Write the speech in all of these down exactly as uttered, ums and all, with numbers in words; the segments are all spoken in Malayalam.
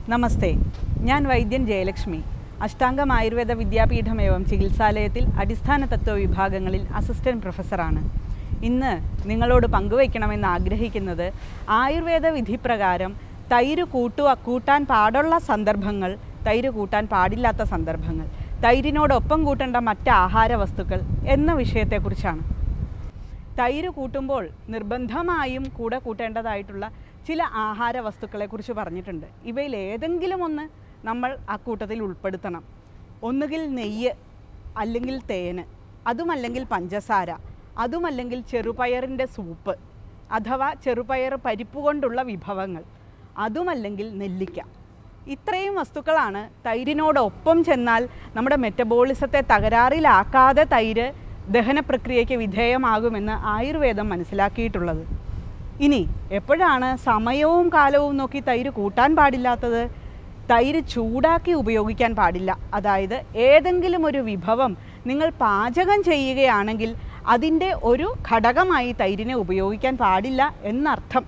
നമസ്തേ, ഞാൻ വൈദ്യൻ ജയലക്ഷ്മി. അഷ്ടാംഗം ആയുർവേദ വിദ്യാപീഠം ഏവം ചികിത്സാലയത്തിൽ അടിസ്ഥാന തത്വ വിഭാഗങ്ങളിൽ അസിസ്റ്റൻറ്റ് പ്രൊഫസറാണ്. ഇന്ന് നിങ്ങളോട് പങ്കുവയ്ക്കണമെന്ന് ആഗ്രഹിക്കുന്നത് ആയുർവേദ വിധിപ്രകാരം തൈര് കൂട്ടുക കൂട്ടാൻ പാടുള്ള സന്ദർഭങ്ങൾ, തൈര് കൂട്ടാൻ പാടില്ലാത്ത സന്ദർഭങ്ങൾ, തൈരിനോടൊപ്പം കൂട്ടേണ്ട മറ്റ് ആഹാര വസ്തുക്കൾ എന്ന വിഷയത്തെക്കുറിച്ചാണ്. തൈര് കൂട്ടുമ്പോൾ നിർബന്ധമായും കൂടെ കൂട്ടേണ്ടതായിട്ടുള്ള ചില ആഹാര വസ്തുക്കളെക്കുറിച്ച് പറഞ്ഞിട്ടുണ്ട്. ഇവയിൽ ഏതെങ്കിലും ഒന്ന് നമ്മൾ ആ കൂട്ടത്തിൽ ഉൾപ്പെടുത്തണം. ഒന്നുകിൽ നെയ്യ്, അല്ലെങ്കിൽ തേന്, അതുമല്ലെങ്കിൽ പഞ്ചസാര, അതുമല്ലെങ്കിൽ ചെറുപയറിൻ്റെ സൂപ്പ് അഥവാ ചെറുപയർ പരിപ്പ് കൊണ്ടുള്ള വിഭവങ്ങൾ, അതുമല്ലെങ്കിൽ നെല്ലിക്ക. ഇത്രയും വസ്തുക്കളാണ് തൈരിനോടൊപ്പം ചെന്നാൽ നമ്മുടെ മെറ്റബോളിസത്തെ തകരാറിലാക്കാതെ തൈര് ദഹന പ്രക്രിയയ്ക്ക് വിധേയമാകുമെന്ന് ആയുർവേദം മനസ്സിലാക്കിയിട്ടുള്ളത്. ഇനി എപ്പോഴാണ് സമയവും കാലവും നോക്കി തൈര് കൂട്ടാൻ പാടില്ലാത്തത്? തൈര് ചൂടാക്കി ഉപയോഗിക്കാൻ പാടില്ല. അതായത് ഏതെങ്കിലും ഒരു വിഭവം നിങ്ങൾ പാചകം ചെയ്യുകയാണെങ്കിൽ അതിൻ്റെ ഒരു ഘടകമായി തൈരിനെ ഉപയോഗിക്കാൻ പാടില്ല എന്നർത്ഥം.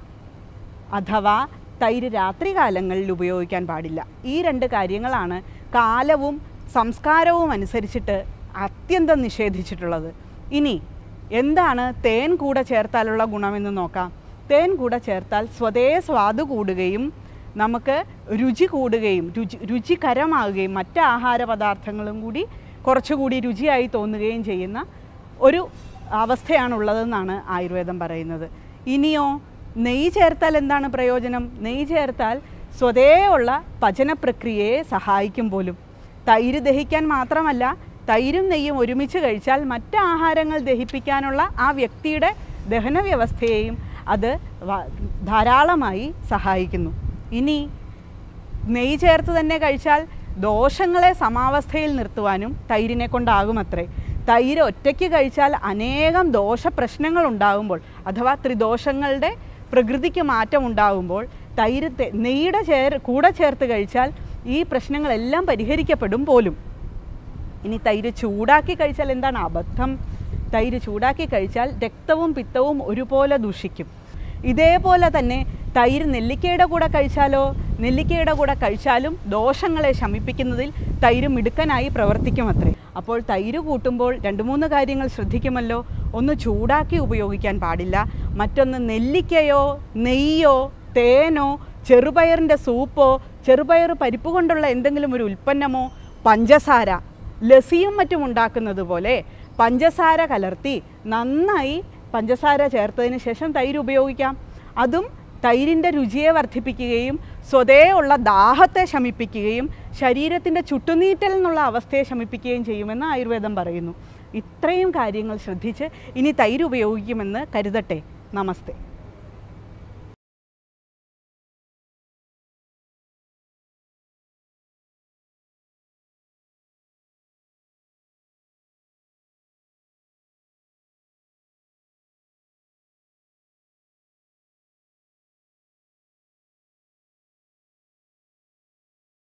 അഥവാ തൈര് രാത്രികാലങ്ങളിൽ ഉപയോഗിക്കാൻ പാടില്ല. ഈ രണ്ട് കാര്യങ്ങളാണ് കാലവും സംസ്കാരവും അനുസരിച്ചിട്ട് അത്യന്തം നിഷേധിച്ചിട്ടുള്ളത്. ഇനി എന്താണ് തേൻ കൂടെ ചേർത്താലുള്ള ഗുണമെന്ന് നോക്കാം. തേൻ കൂടെ ചേർത്താൽ സ്വതേ സ്വാദ് കൂടുകയും നമുക്ക് രുചി കൂടുകയും രുചി രുചികരമാകുകയും മറ്റ് ആഹാര പദാർത്ഥങ്ങളും കൂടി കുറച്ചുകൂടി രുചിയായി തോന്നുകയും ചെയ്യുന്ന ഒരു അവസ്ഥയാണുള്ളതെന്നാണ് ആയുർവേദം പറയുന്നത്. ഇനിയോ നെയ്യ് ചേർത്താൽ എന്താണ് പ്രയോജനം? നെയ്യ് ചേർത്താൽ സ്വതേ ഉള്ള പചന പ്രക്രിയയെ സഹായിക്കും പോലും. തൈര് ദഹിക്കാൻ മാത്രമല്ല, തൈരും നെയ്യും ഒരുമിച്ച് കഴിച്ചാൽ മറ്റ് ആഹാരങ്ങൾ ദഹിപ്പിക്കാനുള്ള ആ വ്യക്തിയുടെ ദഹന വ്യവസ്ഥയെയും അത് ധാരാളമായി സഹായിക്കുന്നു. ഇനി നെയ്യ് ചേർത്ത് തന്നെ കഴിച്ചാൽ ദോഷങ്ങളെ സമാവസ്ഥയിൽ നിർത്തുവാനും തൈരിനെ കൊണ്ടാകുമത്രേ. തൈര് ഒറ്റയ്ക്ക് കഴിച്ചാൽ അനേകം ദോഷപ്രശ്നങ്ങൾ ഉണ്ടാകുമ്പോൾ അഥവാ ത്രിദോഷങ്ങളുടെ പ്രകൃതിക്ക് മാറ്റം ഉണ്ടാകുമ്പോൾ തൈര് നെയ്യുടെ ചേർ കൂടെ ചേർത്ത് കഴിച്ചാൽ ഈ പ്രശ്നങ്ങളെല്ലാം പരിഹരിക്കപ്പെടും പോലും. ഇനി തൈര് ചൂടാക്കി കഴിച്ചാൽ എന്താണ് അബദ്ധം? തൈര് ചൂടാക്കി കഴിച്ചാൽ രക്തവും പിത്തവും ഒരുപോലെ ദൂഷിക്കും. ഇതേപോലെ തന്നെ തൈര് നെല്ലിക്കയുടെ കൂടെ കഴിച്ചാലോ? നെല്ലിക്കയുടെ കൂടെ കഴിച്ചാലും ദോഷങ്ങളെ ശമിപ്പിക്കുന്നതിൽ തൈര് മിടുക്കനായി പ്രവർത്തിക്കുമത്രേ. അപ്പോൾ തൈര് കൂട്ടുമ്പോൾ രണ്ട് മൂന്ന് കാര്യങ്ങൾ ശ്രദ്ധിക്കുമല്ലോ. ഒന്ന്, ചൂടാക്കി ഉപയോഗിക്കാൻ പാടില്ല. മറ്റൊന്ന്, നെല്ലിക്കയോ നെയ്യോ തേനോ ചെറുപയറിൻ്റെ സൂപ്പോ ചെറുപയർ പരിപ്പ് കൊണ്ടുള്ള എന്തെങ്കിലും ഒരു ഉൽപ്പന്നമോ, പഞ്ചസാര, ലസ്സിയും മറ്റും ഉണ്ടാക്കുന്നത് പോലെ പഞ്ചസാര കലർത്തി നന്നായി പഞ്ചസാര ചേർത്തതിന് ശേഷം തൈര് ഉപയോഗിക്കാം. അതും തൈരിൻ്റെ രുചിയെ വർദ്ധിപ്പിക്കുകയും സ്വതേ ഉള്ള ദാഹത്തെ ശമിപ്പിക്കുകയും ശരീരത്തിൻ്റെ ചുട്ടുനീറ്റൽ എന്നുള്ള അവസ്ഥയെ ശമിപ്പിക്കുകയും ചെയ്യുമെന്ന് ആയുർവേദം പറയുന്നു. ഇത്രയും കാര്യങ്ങൾ ശ്രദ്ധിച്ച് ഇനി തൈര് ഉപയോഗിക്കുമെന്ന് കരുതട്ടെ. നമസ്തേ.